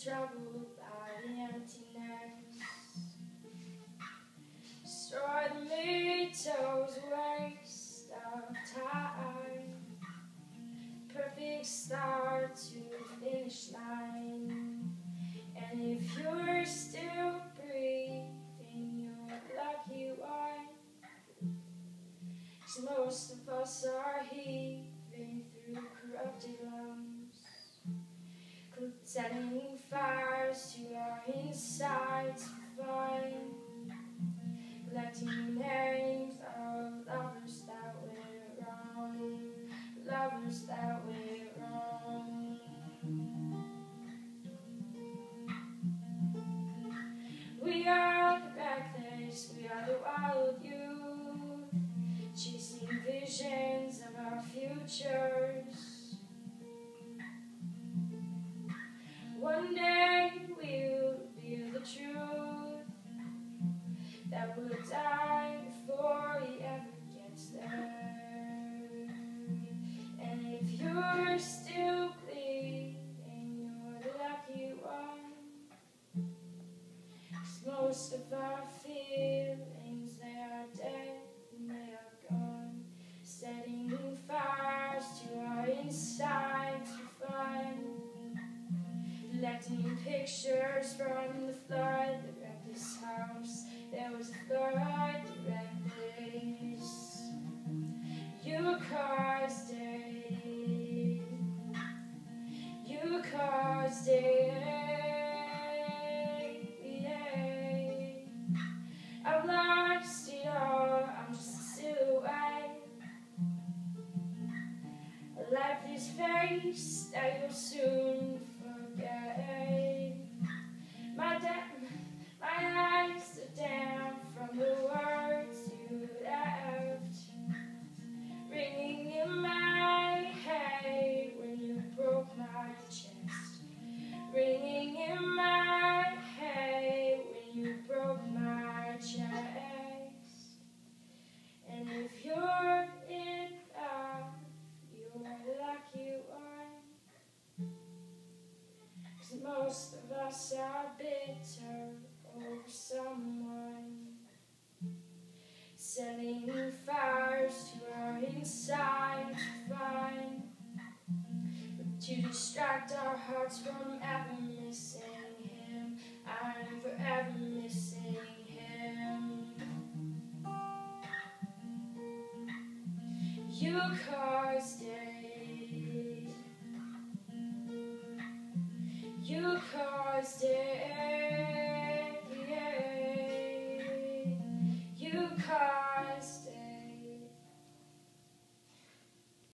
troubled by emptiness. Destroy the midtoe's waste of time. Perfect start to the finish line. And if you're still breathing, you're lucky one. 'Cause most of us are heaving through corrupted lungs, setting fires to our insides for fun, collecting names of lovers that went wrong, lovers that went wrong. We are the reckless, we are the wild youth, chasing visions of our futures. One day we'll reveal the truth that will die before he ever gets there. And if you're still bleeding, you're the lucky one. 'Cause most of our feelings, they are dead and they are gone, setting fires to our insides for fun, collecting pictures from the flood that wrecked this house. There was a flood that wrecked this. You caused it. You caused it. I've lost it all. I'm just a silhouette. A lifeless face that you'll soon forget. My eyes are damp from the words you left, ringing in my head when you broke my chest, ringing in my head when you broke my chest. And if you're in love, you're the lucky one. 'Cause most of us are bitter over someone, setting fires to our insides for fun, to distract our hearts from ever missing him. I'm forever missing him. You caused it. You caused it.